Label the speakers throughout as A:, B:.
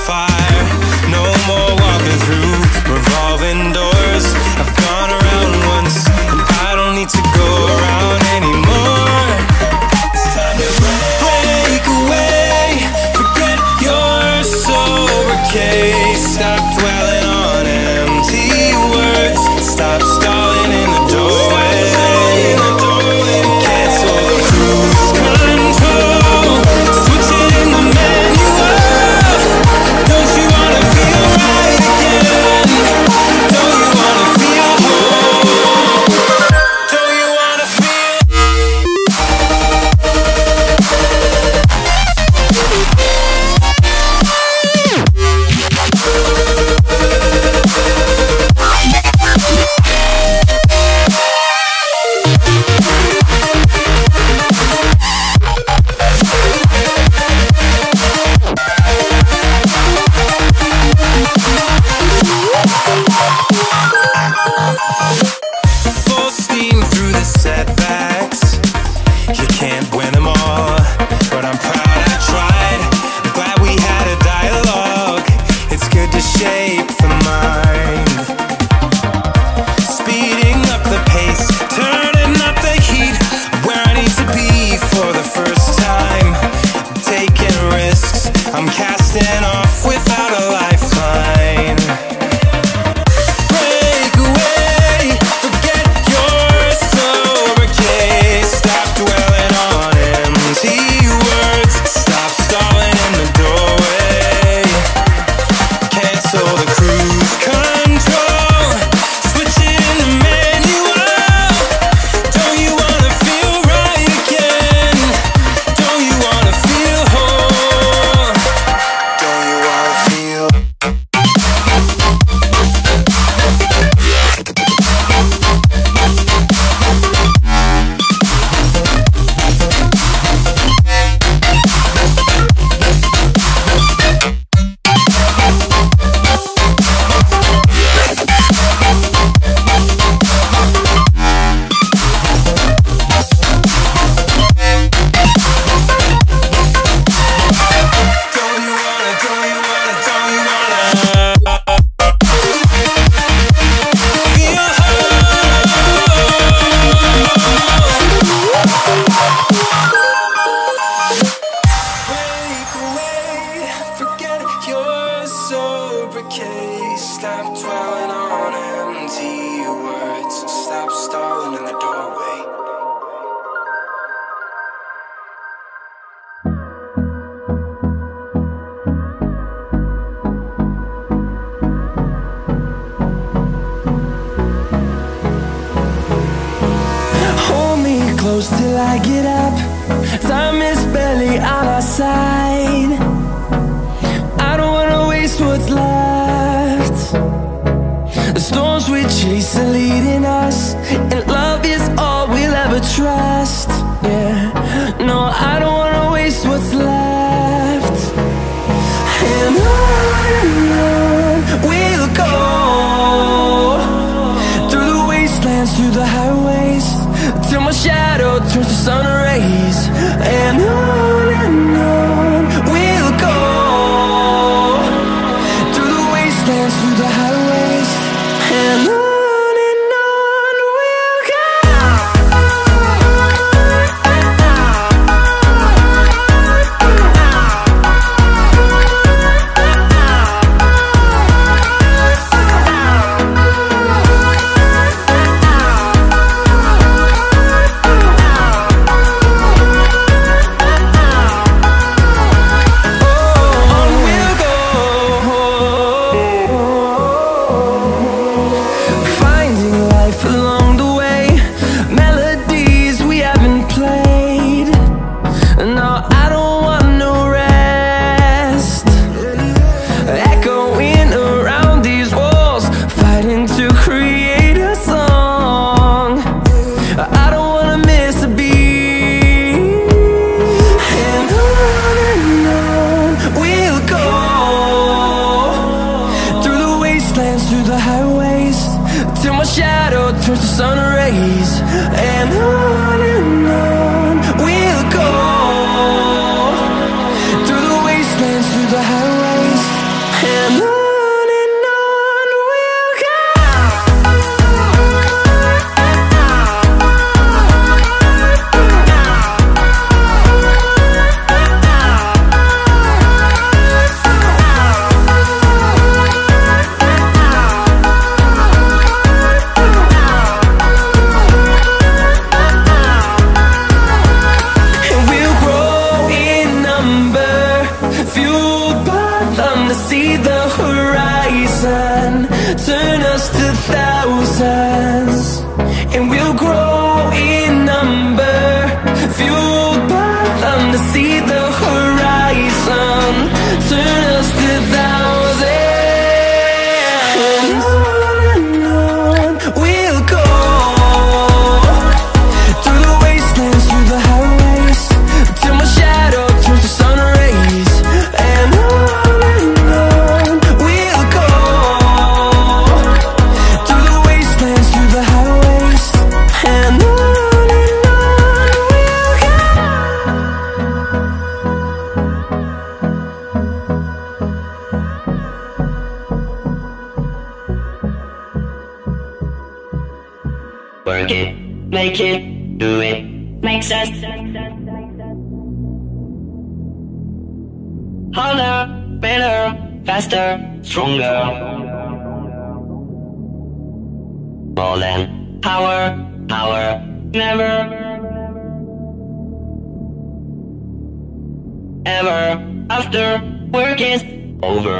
A: fire. No more walking through revolving doors. I've gone around once, and I don't need to go around anymore. It's time to break away. Forget your sober case. Stop dwelling on empty words. Stop stalling in the doorway. Cancel the cruise control. Switch it in the manual. Don't you wanna feel right again? Don't you wanna feel whole? Don't you wanna feel? Full steam through the setbacks. You can't win them all, but I'm proud I tried. I'm glad we had a dialogue. It's good to shape the mind. Speeding up the pace, turning up the heat. Where I need to be for the first time. I'm taking risks, I'm casting off without a lifeline. Break away, forget your sober case. Stop dwelling on empty words. Stop stalling in the doorway. Cancel the cruise control. Switch it in the manual. Don't you wanna feel right again? Don't you wanna feel whole? Don't you wanna feel? Don't you wanna, don't you wanna, don't you wanna feel break away, forget your sober case. Stop dwelling on empty words. Stop stalling in the doorway.
B: Hold me close till I get up. Time is barely on our side. I don't wanna waste what's left. The storms we chase are leading us, and love is all we'll ever trust. Yeah, no, I don't wanna waste what's left. And on we'll go, through the wastelands, through the highways, till my shadow turns to sun rays. And on we'll go, through the wastelands, through the highways, and on we'll go. turns to sun rays, and on we'll go, through the wastelands, through the highways, to see the horizon, turn us to thousands, and we'll grow in number, fueled by them to see the horizon, turn us to thousands. And on we'll go, through the wastelands, through the highways, till my shadow turns to sun rays. And on we'll go, through the wastelands, through the highways, and on we'll go.
C: Work it, make it, do it, makes us harder, better, faster, stronger. More than power, power, never, ever, after work is over.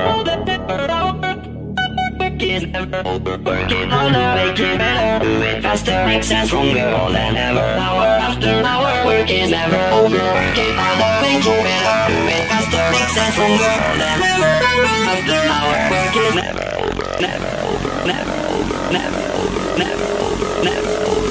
C: Work is never over. Work it harder, make it better, do it faster, makes us stronger. More than ever, hour after hour, work is never over. Work it harder, make it better, do it faster, makes us stronger. More than ever, after hour, work is never over. Never over, never over, never over, never over, never over.